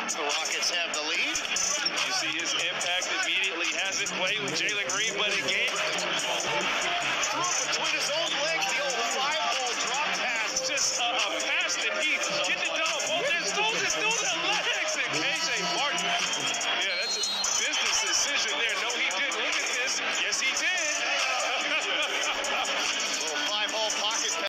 The Rockets have the lead. You see his impact immediately. Hasn't played with Jalen Green, but again,